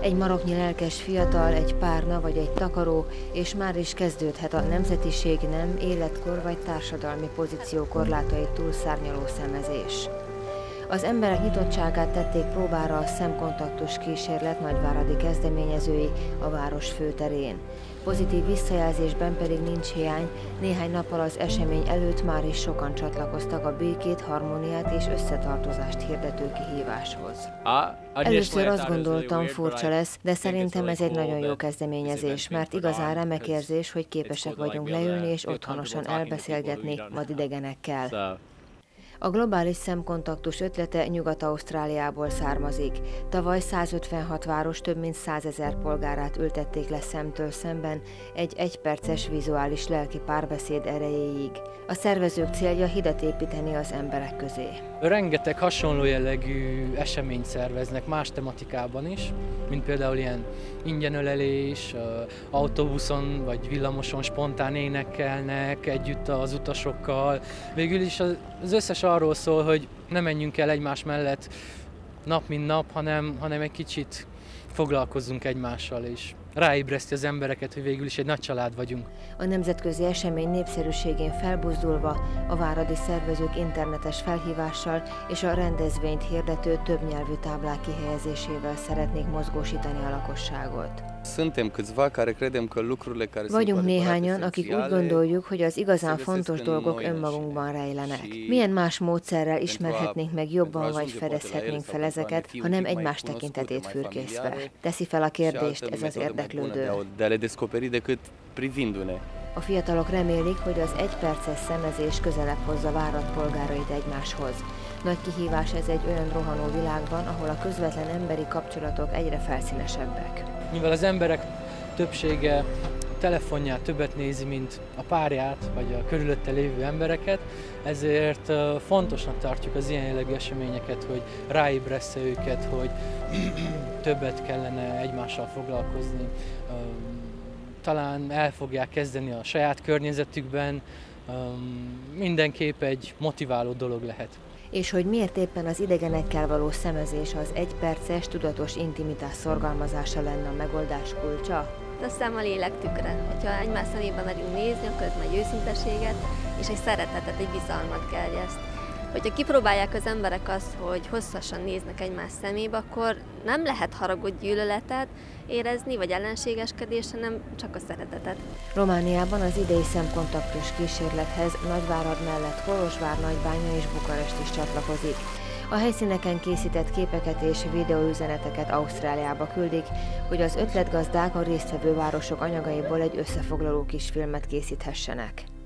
Egy maroknyi lelkes fiatal, egy párna vagy egy takaró, és már is kezdődhet a nemzetiség, nem, életkor vagy társadalmi pozíció korlátait túlszárnyaló szemezés. Az emberek nyitottságát tették próbára a szemkontaktus kísérlet nagyváradi kezdeményezői a város főterén. Pozitív visszajelzésben pedig nincs hiány, néhány nappal az esemény előtt már is sokan csatlakoztak a békét, harmóniát és összetartozást hirdető kihíváshoz. Először azt gondoltam, furcsa lesz, de szerintem ez egy nagyon jó kezdeményezés, mert igazán remek érzés, hogy képesek vagyunk leülni és otthonosan elbeszélgetni vadidegenekkel. A globális szemkontaktus ötlete Nyugat-Ausztráliából származik. Tavaly 156 város több mint 100 000 polgárát ültették le szemtől szemben egy egyperces vizuális lelki párbeszéd erejéig. A szervezők célja hidat építeni az emberek közé. Rengeteg hasonló jellegű eseményt szerveznek más tematikában is, mint például ilyen ingyenölelés, autóbuszon vagy villamoson spontán énekelnek együtt az utasokkal. Végül is az összes arról szól, hogy ne menjünk el egymás mellett nap mint nap, hanem egy kicsit foglalkozzunk egymással, és ráébreszti az embereket, hogy végül is egy nagy család vagyunk. A nemzetközi esemény népszerűségén felbuzdulva a váradi szervezők internetes felhívással és a rendezvényt hirdető többnyelvű táblák kihelyezésével szeretnék mozgósítani a lakosságot. Vagyunk néhányan, akik úgy gondoljuk, hogy az igazán fontos dolgok önmagunkban rejlenek. Milyen más módszerrel ismerhetnénk meg jobban, vagy fedezhetnénk fel ezeket, ha nem egymás tekintetét fürkészve? Teszi fel a kérdést ez az érdeklődő. A fiatalok remélik, hogy az egyperces szemezés közelebb hozza Várad polgárait egymáshoz. Nagy kihívás ez egy olyan rohanó világban, ahol a közvetlen emberi kapcsolatok egyre felszínesebbek. Mivel az emberek többsége telefonját többet nézi, mint a párját, vagy a körülötte lévő embereket, ezért fontosnak tartjuk az ilyen jellegű eseményeket, hogy ráébressze őket, hogy többet kellene egymással foglalkozni. Talán el fogják kezdeni a saját környezetükben, mindenképp egy motiváló dolog lehet. És hogy miért éppen az idegenekkel való szemezés az egyperces, tudatos intimitás szorgalmazása lenne a megoldás kulcsa? A szem a lélek tükre. Hogyha egymás szemében merünk nézni, akkor ez egy őszintességet és egy szeretetet, egy bizalmat gerjeszt. Hogyha kipróbálják az emberek azt, hogy hosszasan néznek egymás szemébe, akkor nem lehet haragot, gyűlöletet érezni, vagy ellenségeskedést, hanem csak a szeretetet. Romániában az idei szemkontaktus kísérlethez Nagyvárad mellett Kolozsvár, Nagybánya és Bukarest is csatlakozik. A helyszíneken készített képeket és videóüzeneteket Ausztráliába küldik, hogy az ötletgazdák a résztvevő városok anyagaiból egy összefoglaló kisfilmet készíthessenek.